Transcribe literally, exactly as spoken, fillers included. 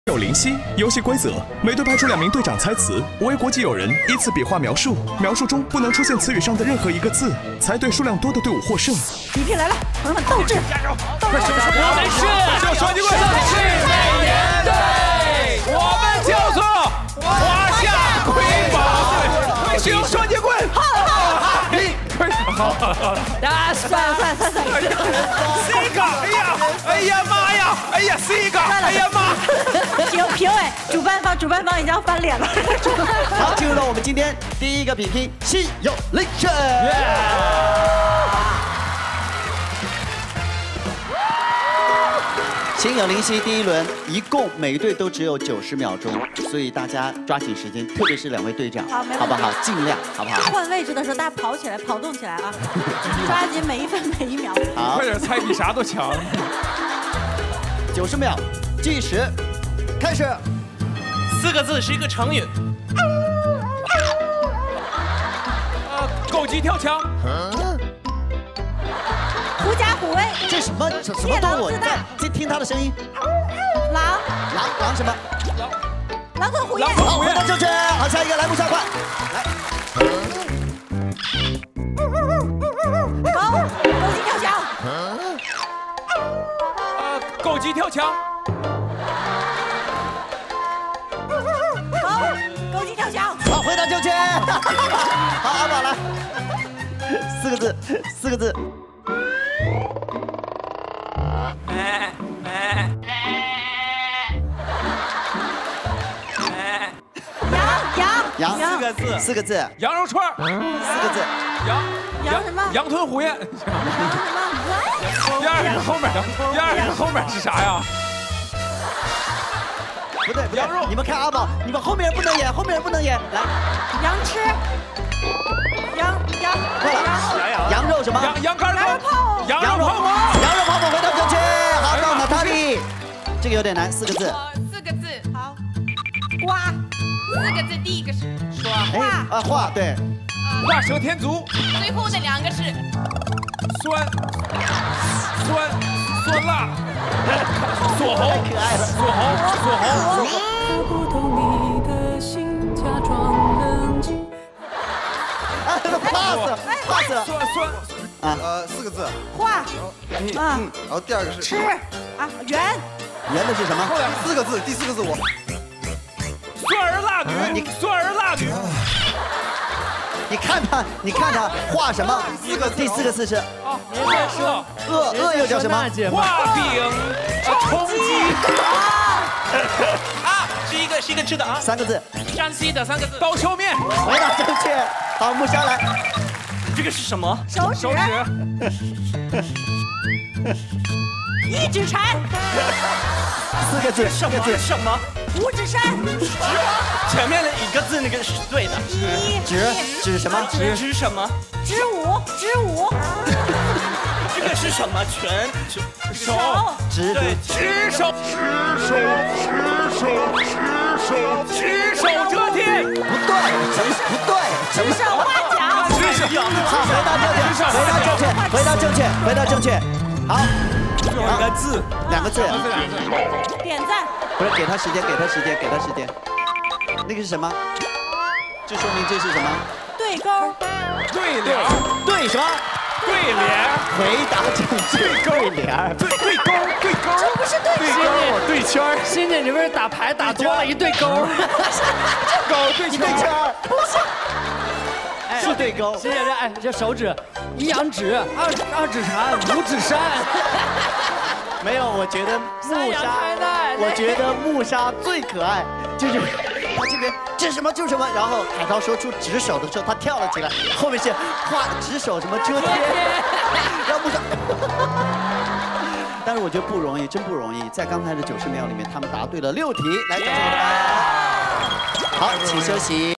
有灵犀。游戏规则：每队派出两名队长猜词，五位国际友人依次比划描述，描述中不能出现词语上的任何一个字。猜对数量多的队伍获胜。 比拼来了，朋友们斗志，加油！斗志！ 我们是就双截棍是美颜队，我们叫做华夏瑰宝队，使用双截棍。好好好，你好好好， 啊，算了算了算了算了 ，C 个，哎呀，哎呀妈呀，哎呀 C 个，哎呀妈。 评评委，主办方主办方已经要翻脸了。 好，进入到我们今天第一个比拼，心有灵犀。心有灵犀第一轮，一共每队都只有九十秒钟，所以大家抓紧时间，特别是两位队长， 好，没好不好？尽量，好不好？ 换位置的时候，大家跑起来，跑动起来啊！抓紧每一分每一秒。 好， 快点猜比啥都强。 九十秒，计时，开始。 四个字是一个成语。 呃，狗急跳墙。 狐假虎威。 这什么什么动物？你再听听它的声音。 狼。 狼狼什么？ 狼。狼吞虎咽。 好，回到正确。好，下一个来木沙快。来。 狗。狗急跳墙。 呃，狗急跳墙。 狗。狗急跳墙。 好，回到正确。好，阿宝来。四个字，四个字。 羊羊四个字， 四个字， 羊肉串， 四个字， 羊羊什么？ 羊吞虎咽。 羊什么？ 第二个后面，第二个后面是啥呀？ 不对，不对羊肉。 你们看阿宝，你们后面不能演，后面不能演。来， 羊吃。羊羊快了，羊肉什么？ 羊羊肝羊肉泡。 羊肉泡馍。 羊肉泡馍回到正确。好，到娜塔莉，这个有点难，四个字。 四个字， 好。瓜。 四个字，第一个是说哎啊画对。 画蛇添足。 最后的两个是酸酸酸辣。锁喉。 太可爱了。 锁喉锁喉。 不懂你的心，假装冷静。 啊 ，pass pass 了。 酸酸。 啊呃，四个字。 画。啊。 嗯，然后第二个是吃。啊，圆。 圆的是什么？ 四个字，第四个字我。 酸儿辣女，你酸儿辣女。 你看他，你看他画什么？ 四个字， 第四个字是啊，您在说饿饿又叫什么？ 画饼充饥。 啊，是一个是一个吃的啊。 三个字。 山西的三个字。 刀削面。 回答正确。好，木沙来。 这个是什么？ 手指。 手指。 一指禅。 四个字。 什么什么？ 五指山。 前面的一个字那个是对的。 指指什么？ 指指什么？ 指舞指舞。 这个是什么？拳手指对指手指手指手指手指手遮天。 不对，什么不对？什么？ 指手画脚。 指手。 好，回答正确，回答正确，回答正确，回答正确。好， 两个字， 两个字。 点赞。 不是，给他时间，给他时间，给他时间。那个是什么？这说明这是什么？ 对勾。 对联。 对什么？ 对联。 回答正确，对联。 对对勾，对勾。 这不是对勾。 我对圈儿。 欣姐，你不是打牌打多了一对勾？ 勾对圈儿。 不是。是对勾。 欣姐这哎这手指，一阳指，二二指禅，五指山。 没有，我觉得木沙，我觉得木沙最可爱，就是他这边这什么就什么，然后海涛说出指手的时候，他跳了起来，后面是画指手什么遮天，然后木沙，但是我觉得不容易，真不容易，在刚才的九十秒里面，他们答对了六题，来，掌声欢迎，好，请休息。